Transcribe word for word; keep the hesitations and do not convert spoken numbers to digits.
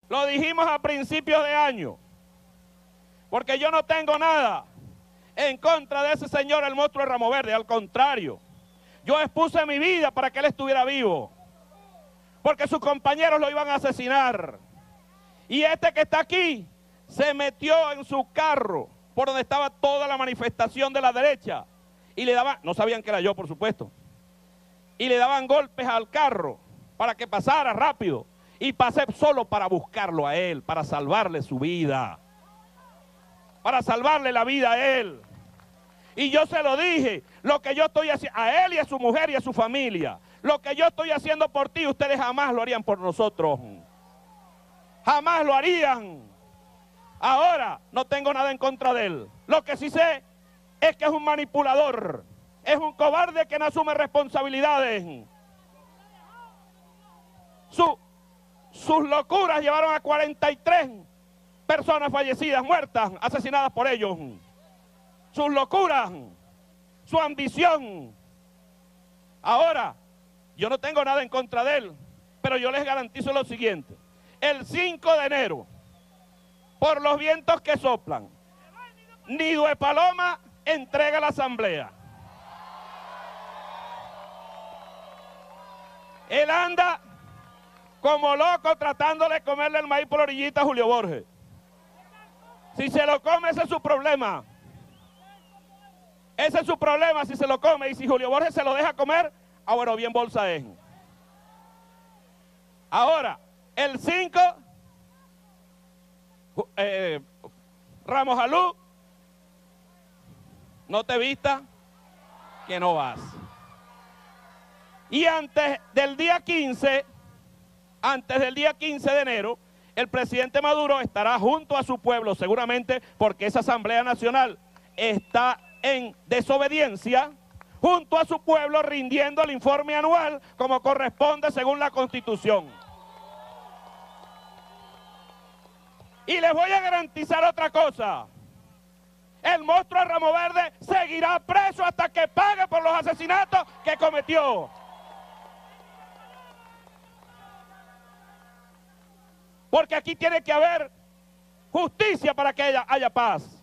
Lo dijimos a principios de año, porque yo no tengo nada en contra de ese señor, el monstruo de Ramo Verde. Al contrario, yo expuse mi vida para que él estuviera vivo, porque sus compañeros lo iban a asesinar. Y este que está aquí se metió en su carro por donde estaba toda la manifestación de la derecha y le daban, no sabían que era yo, por supuesto, y le daban golpes al carro para que pasara rápido. Y pasé solo para buscarlo a él, para salvarle su vida, para salvarle la vida a él. Y yo se lo dije, lo que yo estoy haciendo, a él y a su mujer y a su familia, lo que yo estoy haciendo por ti, ustedes jamás lo harían por nosotros. Jamás lo harían. Ahora no tengo nada en contra de él. Lo que sí sé es que es un manipulador, es un cobarde que no asume responsabilidades. Su, sus locuras llevaron a cuarenta y tres personas fallecidas, muertas, asesinadas por ellos. Sus locuras, su ambición. Ahora, yo no tengo nada en contra de él, pero yo les garantizo lo siguiente. El cinco de enero, por los vientos que soplan, Nido de Paloma entrega la asamblea. Él anda como loco tratando de comerle el maíz por la orillita a Julio Borges. Si se lo come, ese es su problema. Ese es su problema si se lo come. Y si Julio Borges se lo deja comer, ah, bueno, bien bolsa es. Ahora, el cinco, eh, Ramos Jalú, no te vista que no vas. Y antes del día quince, antes del día quince de enero, el presidente Maduro estará junto a su pueblo, seguramente porque esa Asamblea Nacional está en desobediencia, junto a su pueblo rindiendo el informe anual como corresponde según la Constitución. Y les voy a garantizar otra cosa. El monstruo de Ramo Verde seguirá preso hasta que pague por los asesinatos que cometió. Porque aquí tiene que haber justicia para que haya, haya paz.